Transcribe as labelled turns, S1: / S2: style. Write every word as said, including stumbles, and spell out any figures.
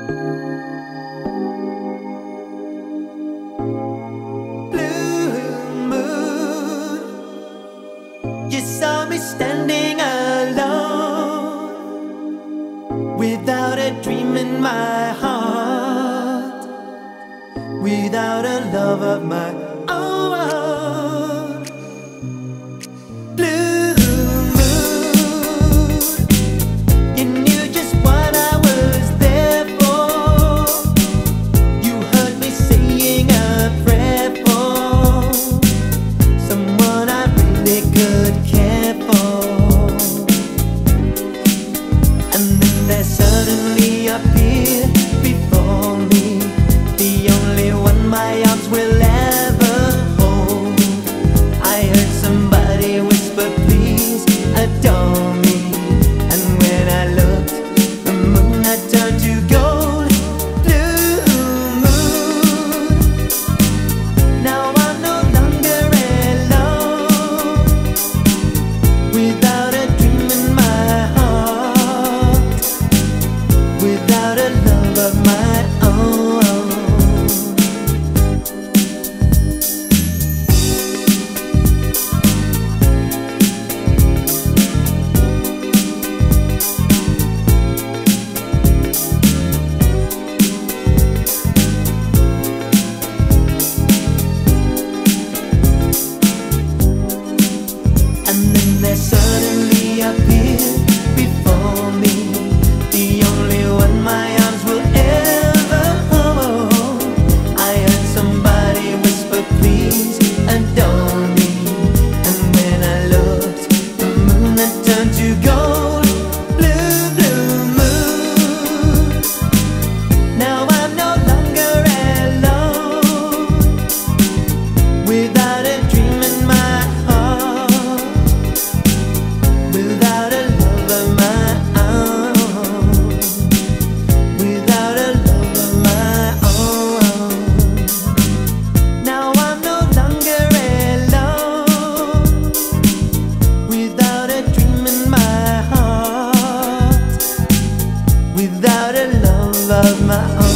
S1: You saw me standing alone, without a dream in my heart, without a love of my own. Blue moon, you knew just what I was there for. You heard me saying a prayer for someone I really could care for. And then there suddenly appeared before me the only one my arms will ever hold. I heard somebody whisper, please adore me. And when I looked, the moon had turned to gold. Blue moon, now I'm no longer alone, without a dream in my heart, without a love of my own. And then there suddenly appeared before me the only one my arms will ever hold. I heard somebody whisper, please adore me. And when I looked, the moon had turned to gold. Blue, blue moon, now I'm no longer alone, without a dream in my heart, without a love of my own, without a love of my own. Now I'm no longer alone, without a dream in my heart, without a love of my own.